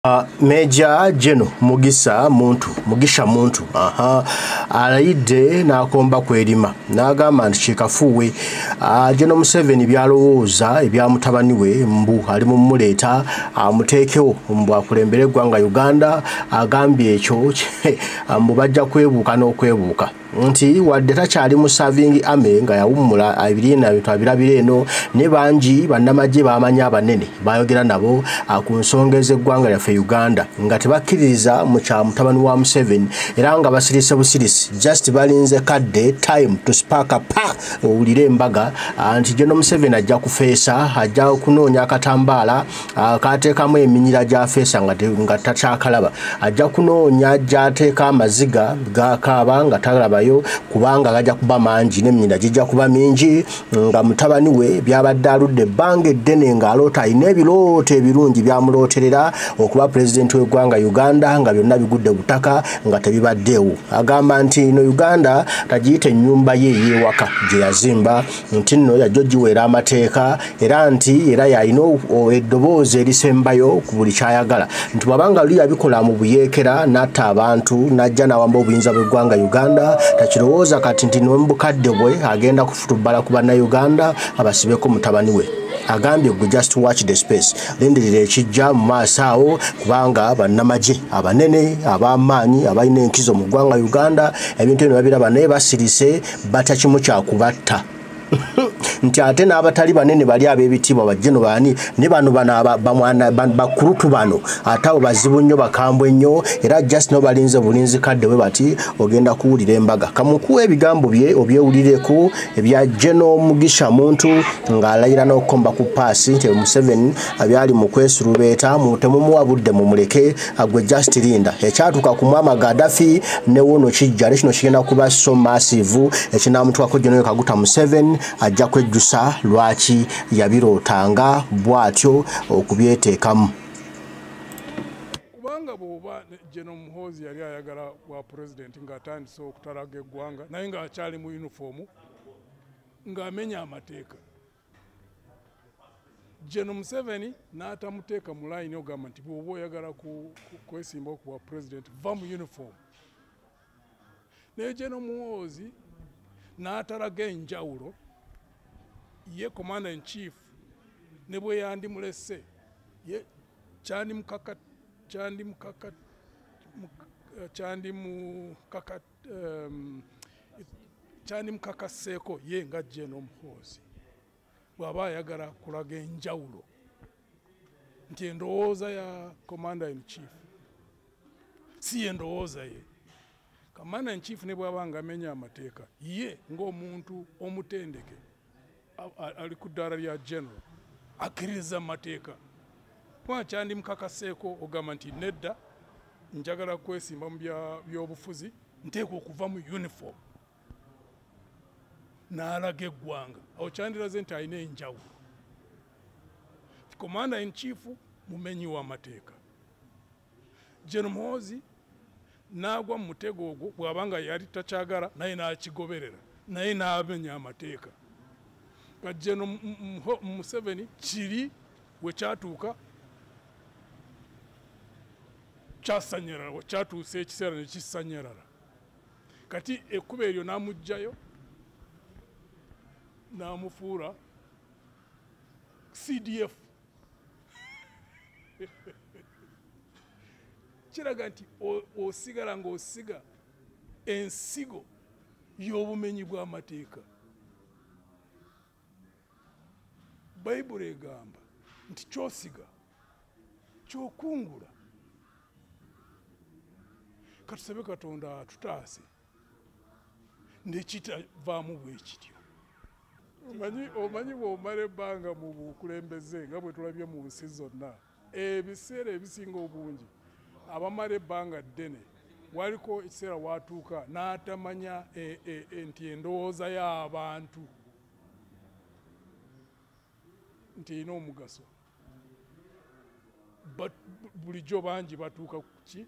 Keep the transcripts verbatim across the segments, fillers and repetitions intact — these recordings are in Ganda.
Uh, Meja Jeno Mugisa Muntu Mugisha Muntu aha alayidde nakomba kwelima nagamba nti kikafuwe uh, Jeno Museveni byalowooza ebya mutabani we mbu ali mu muleta amuteekeo mbu akulembere eggwanga Uganda agambye ekyo mbu bajja kwebuuka n'okwebuuka nti wadde takyali mu serving army nga yawummula abiri na bintu abirabira eno ne bangi bannamagye bamanya abanene bayogera nabo ku nsonga ez'eggwanga lyaffe Uganda nga tebakkiririza mu kya mutabani wa Museveni era nga basirise busirisi just balinze kadde time to spark up owulire embaga nti Jeno Museveni ajja kufeesa ajja kunoonya akatambaala kateekamu eminyira gya feesa nga nga takyakalaba ajja kunoonya gy'ateeka amaziga gakaaba nga talaba yo kubanga gajja kuba mangi n'eminyira gijja kuba mingi nga mutabani we byabadde aludde ebbanga eddene ng'aloota alina ebirooto ebirungi byamulooterera okuba president w'eggwanga Uganda nga byonna bigudde butaka nga tebibaddeewo agamba nti ino Uganda tagiyita ennyumba ye ey'ewaka gye yazimba nti nno yajja giweera amateeka era nti era yalina eddoboozi erisembayo ku buli kyayagala nti bw'abanga luli yabikola mu buyeekera n'atta abantu n'ajja n'awamba obuyinza bw'eggwanga Uganda takirowooza kati nti n'omubukadde bwe agenda kufutubbala ku bannayuganda abasibeko mutabani we agambye gwe just watch the space lindirira ekijja mu maaso awo kubanga bannamagye abanene ab'amaanyi abalina enkizo mu ggwanga Uganda ebintu bino babiraba naye basirise batakimu kyakubatta nti ate n'abatali banene bali ab'ebitiibwa bajjeno baani ne bano bano bamwana bakurutu bano ate abo bazibu nnyo bakambwe nnyo era just no balinze bulinzi kadde we bati ogenda kuwulira embaga kamukuwa ebigambo bye obyewulireko ebya Jeno Mugisha Muntu ng'alayira n'okukomba ku paasi nti Museveni abyali mu kwesulubeeta mu temumuwa budde mu muleke agwe just linda ekyatuuka ku Muammar Gaddafi ne wono kijja ne kino kigenda kuba so massive ekinamutwako Jeno Kaguta Museveni ajja kwejjusa lwaki yabirootanga bw'atyo okubyeteekamu kubanga bw'oba Jeno Muhoozi yali ayagala bwa president ng'atandise okutalaga eggwanga naye ng'akyali mu yunifoomu ng'amenya amateeka Jeno Museveni n'atamuteeka mu layini ogamba nti bw'oba oyagala kwesimba ku bwa president va mu yunifoomu naye Jeno Muhoozi n'atalaga enjawulo ye commander in chief ne bwe yandimulese ye kyandi mukaka kyandi mukaka kyandi mukaka um, kyandi mukakaseeko ye nga Jeno Muhoozi bw'aba ayagala kulaga enjawulo nti endowooza ya commander in chief si endowooza ye commander in chief ne bw'aba nga amenya amateeka ye ng'omuntu omutendeke ali ku ddaala lya general akkiririza amateeka kuba kyandi mukakaseeko ogamba nti nedda njagala kwesimba mu by'obufuzi nteekwa okuva mu uniform n'alaga eggwanga awo kyandiraze nti alina enjawulo commander in chief mumenyi w'amateeka Jeno Muhoozi n'agwa mu mutego ogwo bw'abanga yali takyagala naye n'akigoberera naye n'amenya amateeka nga Jeno Museveni kiri we kyatuuka kyasanyerala kyatuusa ekiseera ne kisanyerala kati ekkuba eryo n'amugjayo n'amufuula C D F kiraga nti osigala ng'osiga ensigo y'obumenyi bw'amateeka Bayibuli egamba nti kyosiga kyokungula katusabe Katonda atutaase nekitavaamu bwe kityo omanyi omanyi bw'omala ebbanga mu bukulembeze nga bwe tulabye mu nsi zonna ebiseera ebisinga obungi abamala ebbanga ddene waliko ekiseera watuuka n'atamanya nti endowooza y'abantu nti erina omugaso bulijjo bangi batuuka ku ki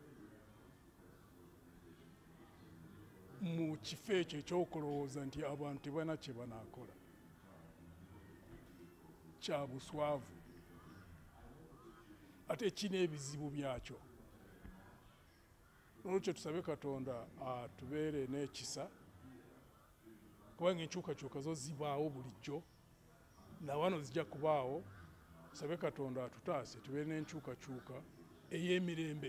mu kifo ekyo ekyokulowooza nti abantu tebalina kye banaakola kya buswavu ate kina ebizibu byakyo. Nolwekyo tusabe Katonda atubeere n'ekisa kubanga enkyukakyuka zo zibaawo bulijjo na wano zijja kubaawo. Tusabe Katonda atutaase tubeere n'enkyukakyuka ey'emirembe.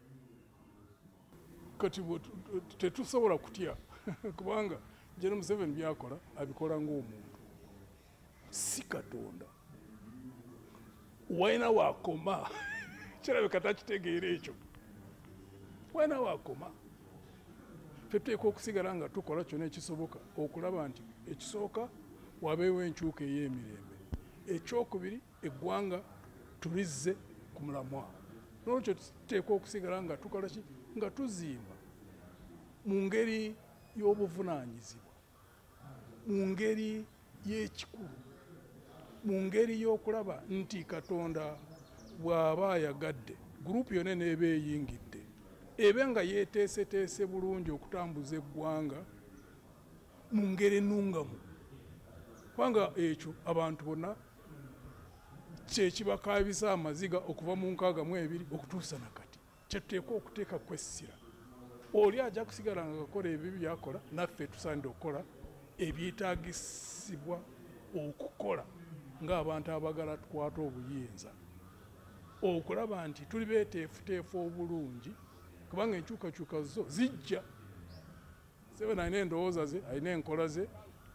Kati tetusobola kutya kubanga General Museveni byakola abikola ng'omuntu, si Katonda. Waina wakoma kirabika takitegeera ekyo. Waina wakoma tuteekwa okusigala nga tukola kyonna ekisoboka okulaba nti ekisooka wabeewo enkyuka ey'emirembe, ekyokubiri eggwanga tulizze ku mulamwa. Nolwekyo tuteekwa okusigala nga tukola ki nga tuzimba mu ngeri y'obuvunaanyizibwa, mu ngeri y'ekikulu, mu ngeri y'okulaba nti Katonda bw'aba ayagadde gurupu yonna n'eba eyingidde ebe nga yeeteeseteese bulungi okutambuza eggwanga mu ngeri ennungamu, kubanga ekyo abantu bonna kyekibakaabisa amaziga okuva mu nkaaga mu ebiri okutuusa na kati. Kyetuteekwa okuteeka kwessira. Oli ajja kusigala nga akola ebyo byakola, naffe tusaanidde okukola ebyetaagisibwa okukola ng'abantu abagala tukwata obuyinza, okulaba nti tuli beeteefuteefu obulungi kubanga enkyukakyuka zo zijja. Museveni alina endowooza ze, alina enkola ze,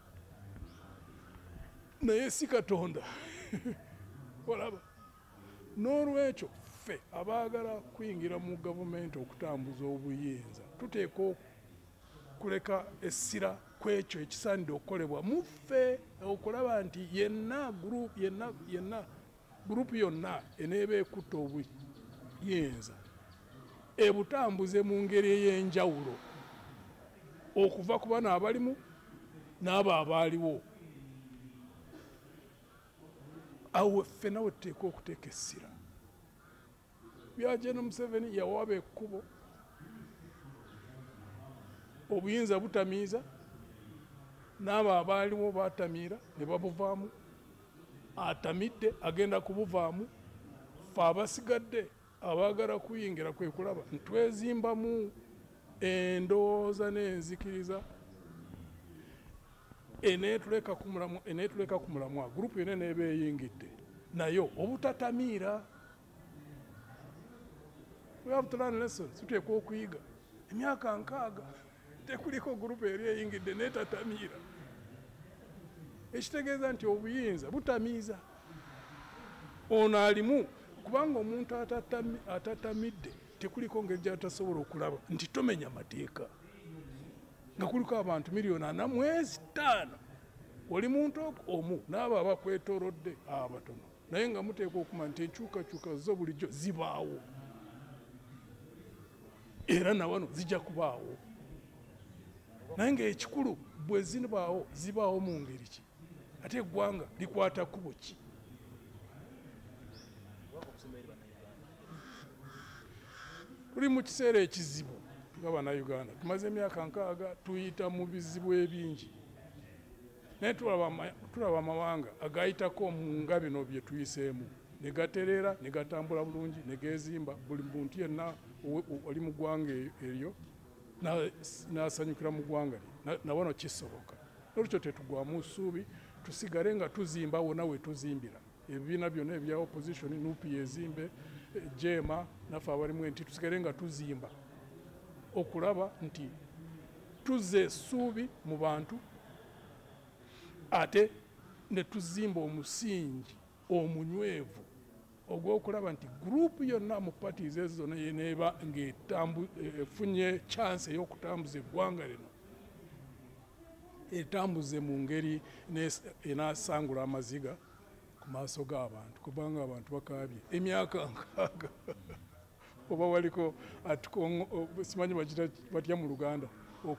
naye si Katonda. Olaba, n'olwekyo ffe abaagala kuyingira mu gavumenti okutambuza obuyinza tuteekwa kuleka essira ku ekyo ekisaanidde okukolebwa mu ffe, okulaba nti yenna yenna yenna gurupu yonna eneeba ekutta obuyinza ebutambuze mu ngeri ey'enjawulo okuva ku bano abalimu n'abo abaaliwo. Awo ffe nawe tuteekwa okuteeka essira. Bya General Museveni yawaba ekkubo obuyinza butamiiza, n'abo abaaliwo baatamiira ne babuvaamu, atamidde agenda kubuvaamu. Ffe abasigadde abaagala kuyingira kwe kulaba ntwezimbamu endowooza n'enzikiriza eneetuleka ku mulamwa, eneetuleka ku mulamwa. Gurupu yonna n'eba eyingidde nayo obutatamiira. We have to learn lessons. Tuteekwa okuyiga. Emyaka nkaaga tekuliko gurupu eri eyingidde n'etatamiira. Ekitegeeza nti obuyinza butamiiza. Ono alimu kubanga omuntu atatamidde tekuliko ngeri gy'atasobola okulaba nti tomenya mateeka. Nga kuliko abantu miliyoni ana mwezi ttaano, oli muntu omu n'abo abakwetoolodde abatono, naye nga muteekwa okumanya nti enkyukakyuka zo bulijjo zibaawo era na wano zijja kubaawo, naye ng'ekikulu bwe zibaawo zibaawo mu ngeri ki, ate eggwanga likwata kubo ki? Tuli mu kiseera ekizibu nga bannayuganda, tumaze emyaka nkaaga tuyita mu bizibu ebingi, naye tulaba amawanga agayitako mu nga bino bye tuyiseemu ne gatereera ne gatambula bulungi ne geezimba. Buli muntu yenna oli mu ggwanga eryo n'asanyukira mu ggwanga lye, na wano kisoboka. Nolwekyo tetugwamu ssuubi, tusigale nga tuzimba wonna we tuzimbira. Ebibiina byonna ebya opposition, N U P ezimbe, Jema naffe abalimu nti tusigale nga tuzimba okulaba nti tuzza essuubi mu bantu ate ne tuzimba omusingi omunywevu ogw'okulaba nti gurupu yonna mu parties ezo zonna yeneeba ng'efunye chance ey'okutambuza eggwanga lino, etambuze mu ngeri enaasangula amaziga ku maaso g'abantu, kubanga abantu bakaabye emyaka nkaaga oba waliko simanyi bakita batya mu Luganda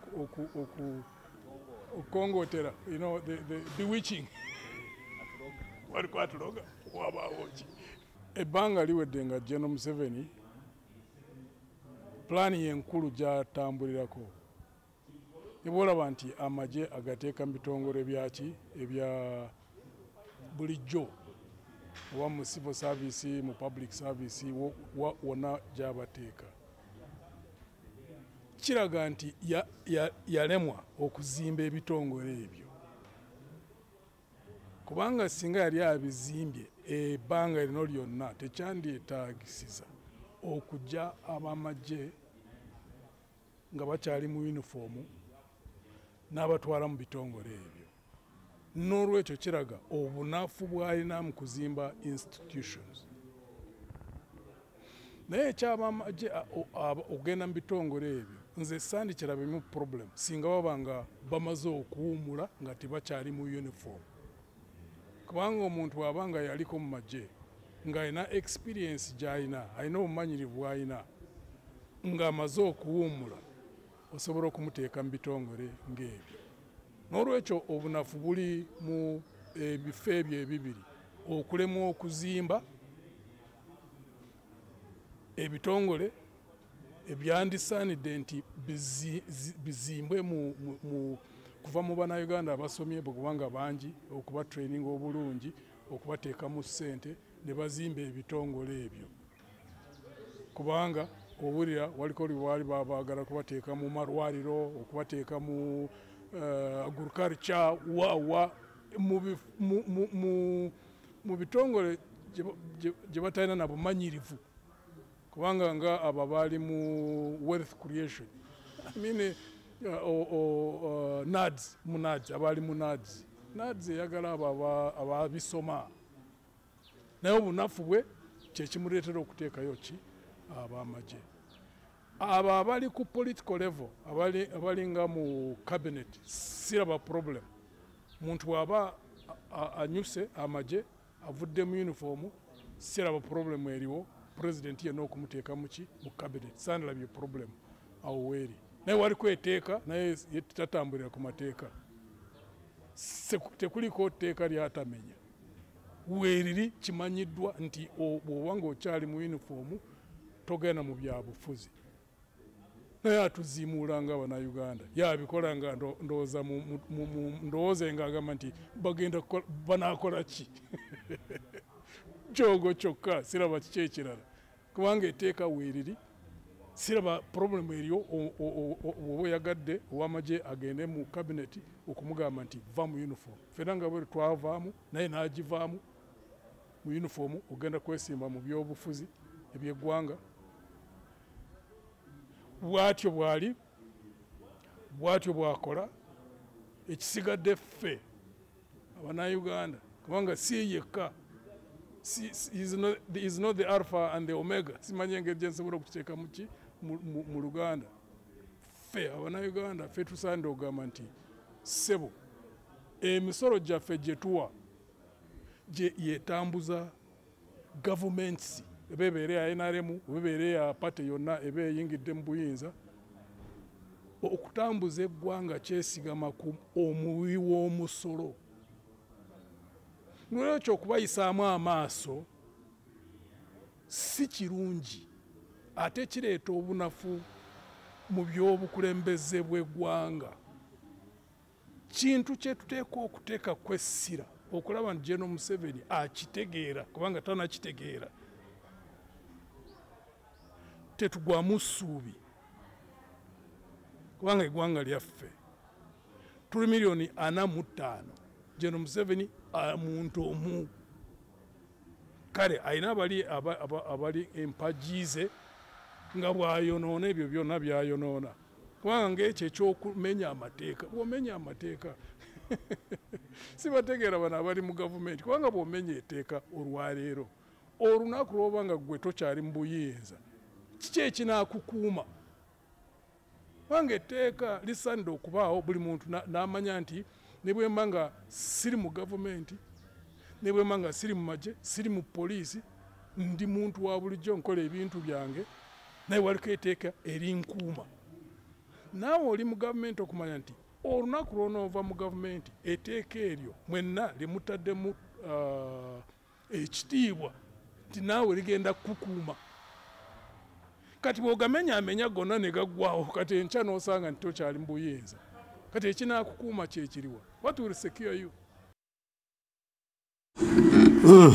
okukongotera, you know, the, the bewitching waliko atuloga wabaawo ki. Ebbanga liwedde nga General Museveni pulaani yenkulu gy'atambulirako ebwolaba nti amagye agateeka mu bitongole byaki ebya bulijjo oba mu civil service mu public service wonna gy'abateeka kiraga nti yalemwa okuzimba ebitongole ebyo kubanga singa yali abizimbye ebbanga lino lyonna tekyandyetaagisiza okujja ab'amagye nga bakyali mu yunifoomu n'abatwala mu bitongole ebyo n'olwekyo kiraga obunafu bw'alina mu kuzimba institutions naye ekyabamagye okugenda mu bitongole ebyo nze sandikirabemu problem singa baba nga bamaze okuwumula nga tebakyali mu uniform kubanga omuntu waba nga yaliko mu magye ng'alina experience gy'alina alina obumanyirivu bw'alina ng'amaze okuwumula osobola okumuteeka mu bitongole ng'ebyo n'olwekyo obunafu buli mu ebifo ebyo ebibiri okulemwa okuzimba ebitongole ebyandisaanidde nti bizimbwe kuva mu bannayuganda abasomye kubanga bangi okuba training obulungi okubateeka mu ssente ne bazimba ebitongole ebyo kubanga obulira waliko liwaali babaagala kubateeka mu malwaliro okubateeka mu agriculture wawa mu bitongole gye batalina na bumanyirivu kubanga nga abo baali mu wealth creation I mean nads mu nads abaali mu nads nads eyagala abo ababisoma naye obunafu bwe kyekimuleetera okuteekayo ki ab'amagye abo abali ku political level abalinga mu cabinet siraba problem muntu bw'aba anyuse amagye avudde mu uniform siraba problem eriwo president yenna okumuteeka muki mu cabinet sandalabye problem awo weeri naye wali kweteeka naye tatambulira ku mateeka tekuliko tteeka lyatamenya weeriri kimanyiddwa nti bw'oba ng'okyali mu uniform togenda mu byabufuzi naye atuziimuula nga Abannayuganda yabikola nga ndowooza ndowooze nga agamba nti bagenda banaakola ki kyogo kyokka siraba kiki ekirala kubanga etteeka weeriri siraba problemu eriyo oba oyagadde ow'amagye agende mu kabineti okumugamba nti va mu uniform fena nga bwe twavaamu naye n'agivaamu mu uniform ogenda kwesimba mu byobufuzi eby'eggwanga bwatyo bwali bwatyo bwakola ekisigadde ffe Abannayuganda kubanga si yekka is not the alpha and the omega simanyi engeri gye nsobola okuteeka muki mu Luganda ffe Abannayuganda ffe tusaanidde okugamba nti ssebo emisolo gyaffe gye tuwa gye yeetambuza gavumenti eba ebeera ya N R M oba ebeera ya pate yonna eba eyingidde mu buyinza okutambuza eggwanga kyesigama ku omuwi w'omusolo n'olwekyo okubayisaamu amaaso si kirungi ate kireeta obunafu mu by'obukulembeze bw'eggwanga kintu kye tuteeka okuteeka kwessira okulaba nti General Museveni akitegeera kubanga tanakitegeera tetugwamu ssuubi kubanga eggwanga lyaffe tuli miliyoni ana mu ttaano General Museveni muntu omu kale alina abali abali empajiize nga bwayonoona ebyo byonna byayonoona kubanga ng'ekyo ekyokumenya amateeka bw'omenya amateeka sibategeera bano abali mu gavumenti kubanga bw'omenya etteeka olwaleero olunaku lw'oba nga ggwe tokyali mu buyinza kiki ekinaakukuuma kubanga etteeka lisaanidde okubaawo buli muntu n'amanya nti ne bwe mba nga siri mu gavumenti ne bwe mba nga siri mu magye siri mu poliisi ndi muntu wa bulijjo nkola ebintu byange naye waliko etteeka erinkuuma naawe oli mu gavumenti okumanya nti olunaku lw'onoova mu gavumenti etteeka eryo mwenna limutaddemu ekitiibwa nti naawe ligenda kukukuuma kati bw'ogamenya amenya gonna ne gaggwawo kati enkya n'osanga nti tokyali mu buyinza kati ekinaakukuuma kyekiriwa what will secure you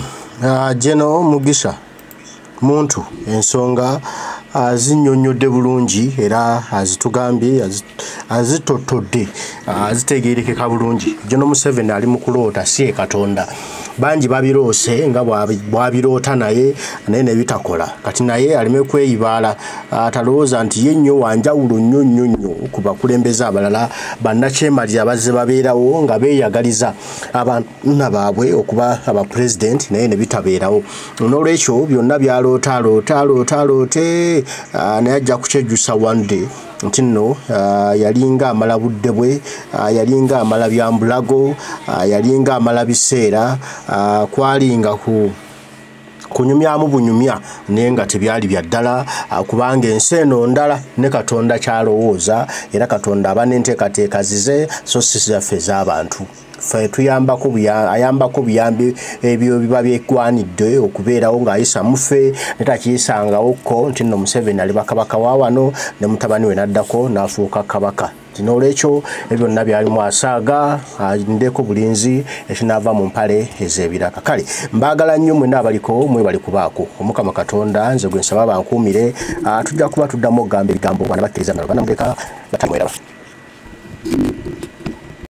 uh, Jeno Mugisha muntu ensonga azinyonyodde bulungi era azitugambye azitotodde azitegeerekeka bulungi. Jeno Museveni ali mu kuloota si Katonda. Banji babiroose nga bwabiroota naye naye ne bitakola. Kati naye alime kweyibaala atalowooza nti ye nnyo wanjawulo nnyo nnyo nnyo ku bakulembeze abalala bannakyemalira abazze babeerawo nga beeyagaliza abaana baabwe okuba abapulezidenti naye ne bitabeerawo. N'olwekyo byonna byaloota aloota aloota aloote naye ajja kukyejjusa one day nti nno yalinga amala budde bwe, yalinga amala byambulago, yalinga amala biseera, kwalinga ku kunyumyamu bunyumya naye nga tebyali bya ddala kubanga ensi eno ndala ne Katonda kyalowooza era Katonda aba n'enteekateeka zize so si zaffe z'abantu. Ffe tuyambako ayambako buyambi ebyo biba byegwanidde okubeerawo ng'ayisa muffe ne takiyisangawo ko nti nno Museveni ali bakabaka wa wano ne mutabani we n'addako n'afuuka kabaka. N'olwekyo ebyo byonna byalimu asaaga ndeko bulinzi ekinaava mu mpale ez'ebiraka. Kale mbaagala nnyo mwenna abaliko mwebali kubaako Omukama Katonda nze gwe nsaba bankuumire tujja kuba tuddamu okugamba ebigambo bwana bakkiriza nabo banamuleka batamweraba.